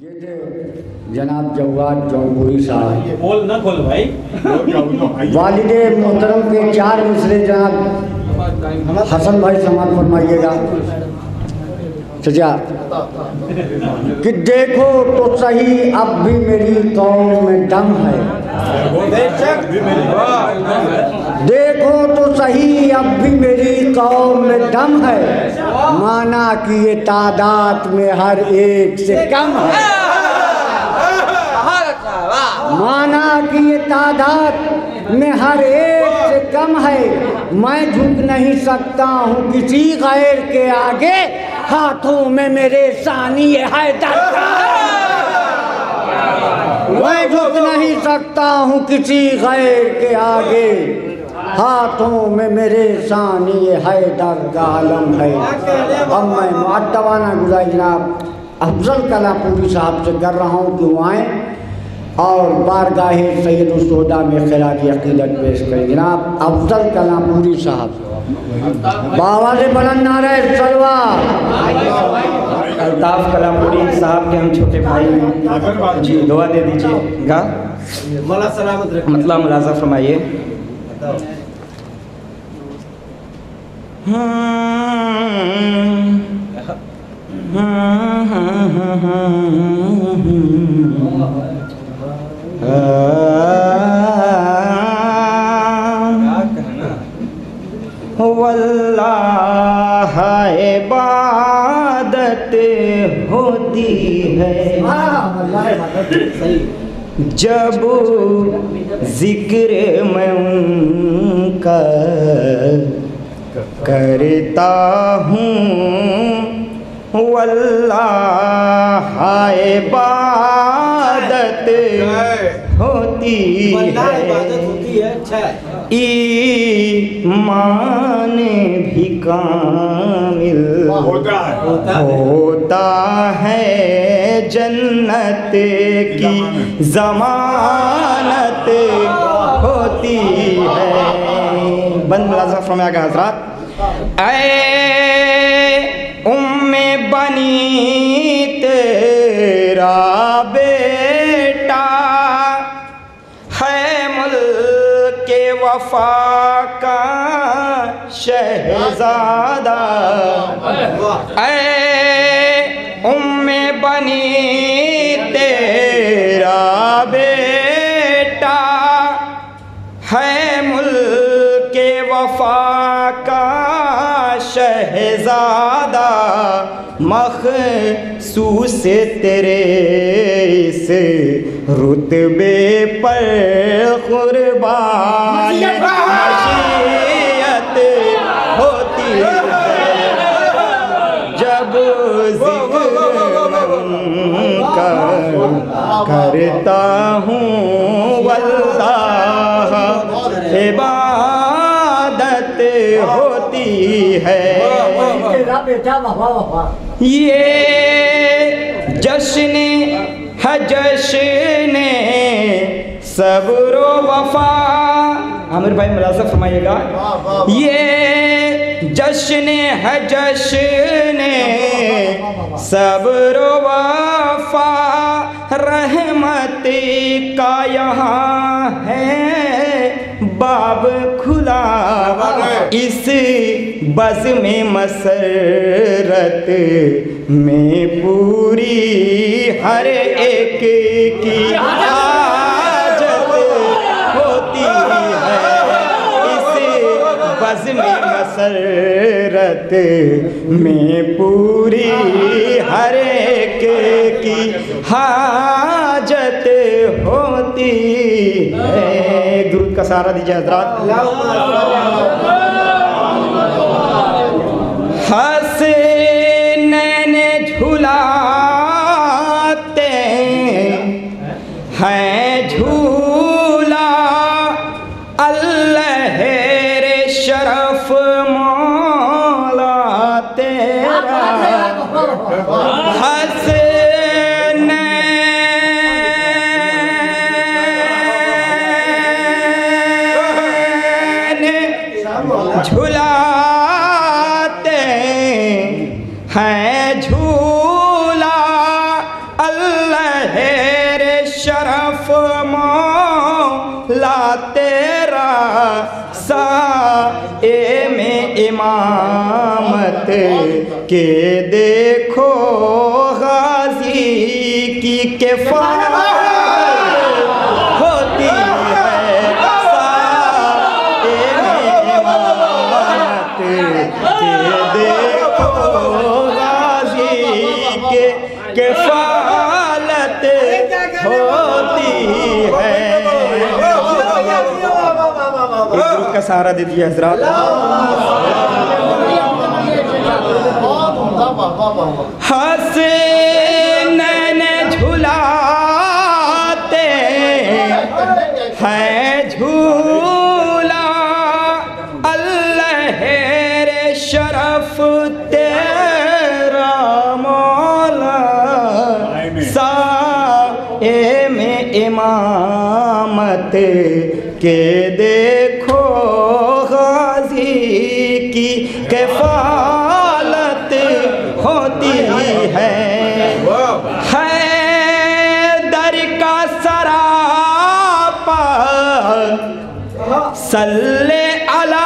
ये थे जनाब जवाद जौनपुरी साहब, बोल ना खोल भाई। वालिदे मोहतरम के 4 मिसरे जनाब हसन भाई समात फरमाइएगा। सजा कि देखो तो सही अब भी मेरी कौम में दम है, देखो तो सही अब भी मेरी कौम में दम है, माना कि ये तादाद में हर एक से कम है, माना कि ये तादाद में हर एक से कम है। मैं झुक नहीं सकता हूँ किसी गैर के आगे, हाथों में मेरे सानी हैदर का। मैं झुक नहीं सकता हूँ किसी गैर के आगे, हाथों में मेरे सानी हैदर का आलम है। अब मैं मुअद्दबाना गुज़ारिश जनाब अफजल कलापुरी साहब से कर रहा हूँ कि वो आएँ और बारगाहे सैयद-उस-शुहदा में खिराज अक़ीदत पेश करें। जनाब अफजल कलापुरी साहब, बाबा से बुलंद नारे तलवार। अल्ताफ़ कलापुरी साहब के हम छोटे भाई हैं जी, दुआ दे दीजिएगा। मतलब मुलाज़ा फरमाइए। वल्लाह इबादत होती है जब जिक्र मैं उनका करता हूँ, वल्लाह इबादत होती है, ईमान भी कामिल होता है, जन्नत की ज़मानत होती है। बंद मुलाज़ा फरमाएगा हज़रात। ऐ उम्मे बनी तेरा बेटा है मुल्के वफा का शहज़ादा, ऐ उम्मे बनी तेरा बेटा है मुल्के वफा का शहज़ादा, मखसूस तेरे इस रुतबे पर कुर्बान मशीयत होती है, जब जिक्र उनका करता हूँ, वल्लाह इबादत होती है। ये जश्न है जश्न सब्र वफा। आमिर भाई मुलाज़ा फरमाइएगा। ये जश्न है जश्न सब्र वफा, रहमत का यहाँ है बाब खुला, इस बज़ में मसरत में पूरी हर एक की हाजत होती है, इस बज़ में मसरत में पूरी हर एक की हाजत होती है। दुरूद का सहारा दीजिए हज़रात। हसनैन झूलाते हैं झूला, अल्लाह रे शरफ मौला तेरा, तेरा साए में इमामत के देखो गाजी की किफ़ायत होती है, साए में इमामत के देखो गाजी के किफ़ायत होती है। एक ग्रुप का सहारा दे दिया हजरात। हसनैन झुलाते हैं झूला, अल्लाह रे शरफ तेरा मौला, साए में इमामत के देखो गाजी की किफ़ायत होती है। हैदर का सरापा सल्ले अला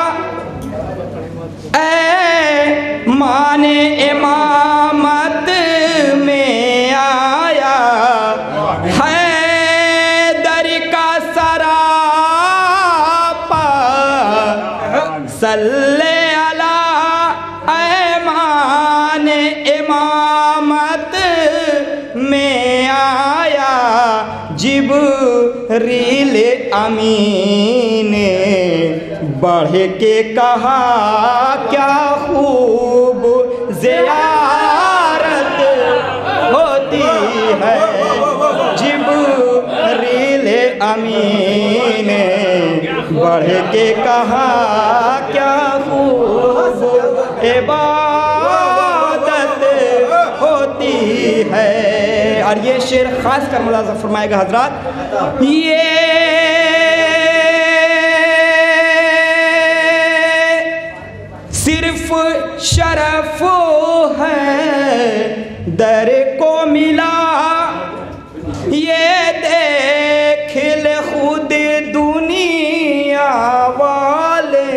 ए माने इमामत में आया, हैदर का सरापा सल्ले अला ऐमान इमामत में आया, जिब्रील अमीन ने बढ़ के कहा क्या खूब ज़ियारत होती है, जिब्रील अमीन ने बढ़ के कहा क्या खूब इबादत होती है। और ये शेर खास कर मुलाज़ा फरमाएगा हजरात, ये सिर्फ शरफ है दर को मिला, ये देख ले खुद दुनिया वाले,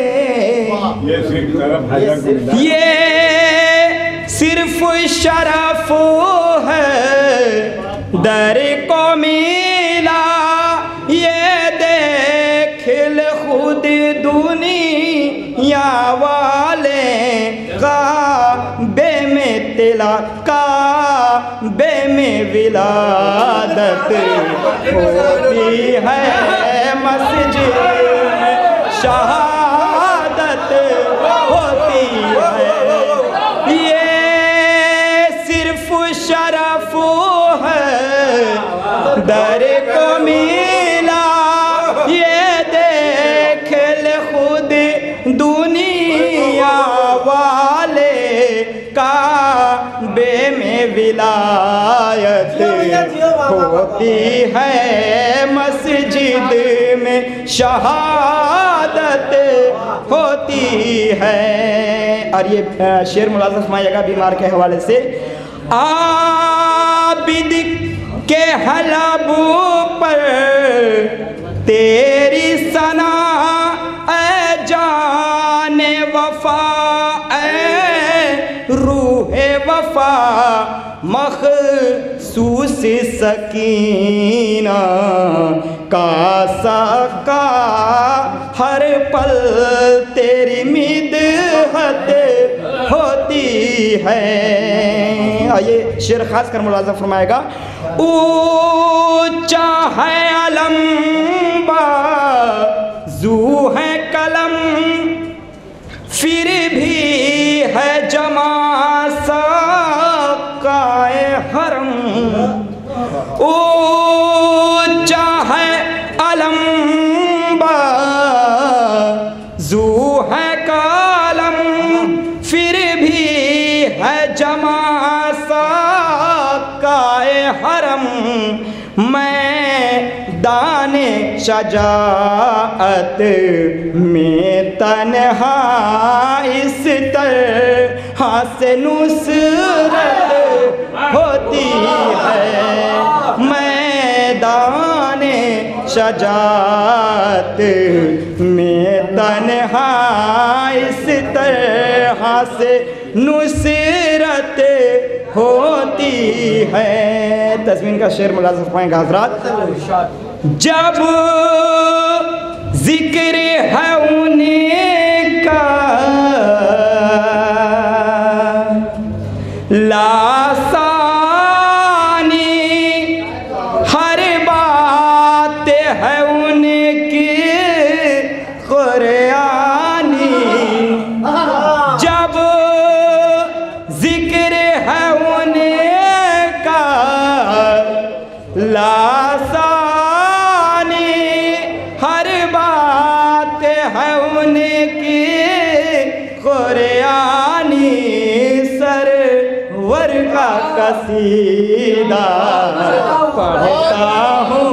ये सिर्फ शरफ है दर को मिला, ये देख ले खुद दुनिया वाले, काबे में तिला काबे में विलादत होती है, मस्जिद में शहादत होती है, ये सिर्फ शरफ है दर को मिला, ये देख ले खुद दुनिया वाले, काबे में विलायत होती है, मस्जिद में शहादत होती है। और ये शेर मुलाज़ा फरमाइएगा बीमार के हवाले से, आबिद के हलबू पर तेरी सना ए जाने वफा ए रूहे वफा, मखसूस सकीना का साका, हर पल तेरी मिदहत होती है। ये शेर खास कर मुलाज़ा फरमाएगा, ऊंचा है अलम बाज़ू है कलम, फिर भी है जमा साक़ाए हरम, ऊंचा है अलम बाज़ू है कलम, फिर भी है जमा साक़ाए हरम, मैं दाने शजाअत में तन्हा इस तरह से नुसरत होती है, मैं दाने शजात में तन्हा इस तरह से नुसरत होती है। तस्मीन का शेर मुलाज़ा फरमाएंगे हज़रात। जब जिक्र है उनका लासानी, हर बात है उनकी कुरानी। जब जिक्र है उनका लासानी, हर बात है उनकी कुरानी। सरवर का कसीदा पढ़ता हूँ,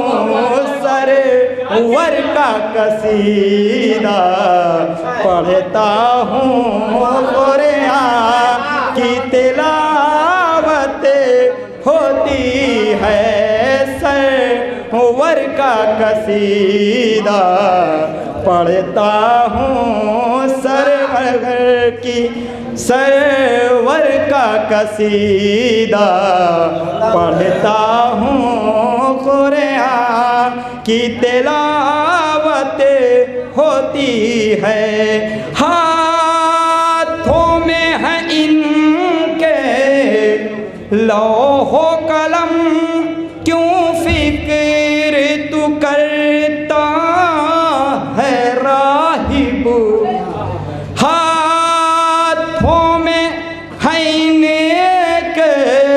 सरवर का कसीदा पढ़ता हूँ। कुरान की तिलावत होती है, सरवर का कसीदा पढ़ता हूँ। सरवर का कसीदा पढ़ता हूँ। कुरान की तिलावत होती है। हाथों में है इनके लौहो कलम, क्यों फिक्र तू करता है राहिब। हाथों में है इनके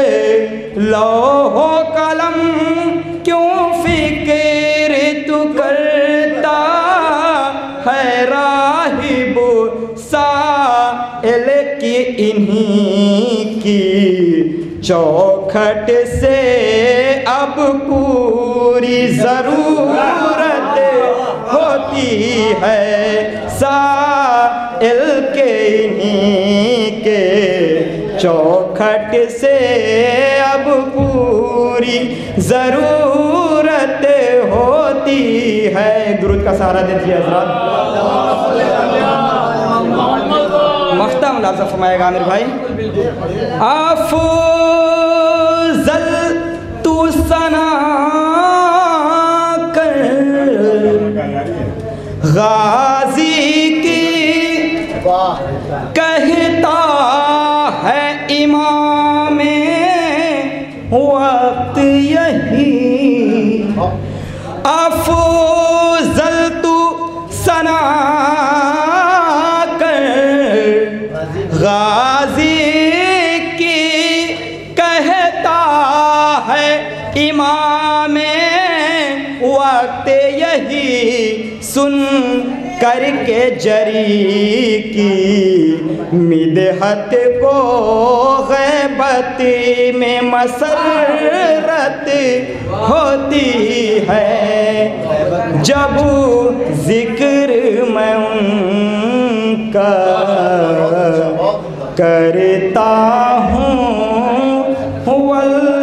लौहो कलम, क्यों फिक्र तू करता है राहिब। साइल की इन्हीं की चौखट से अब पूरी ज़रूरत होती है। साइल के इन्हीं के चौखट से अब पूरी ज़रूरत होती है। दुरूद का सहारा दे दिया हज़रात। मख्ता मुलाज़ा फरमाएगा आमिर भाई। अफ़ज़ल तू सना कर गाजी की, कहता है इमाम वक्त यही। अफ़ज़ल तू सना गाजी की, कहता है इमाम वक्त यही। सुन करके जरी की मिदहत को गैबत में मसरत होती है। जब जिक्र मैं उनका करता हूँ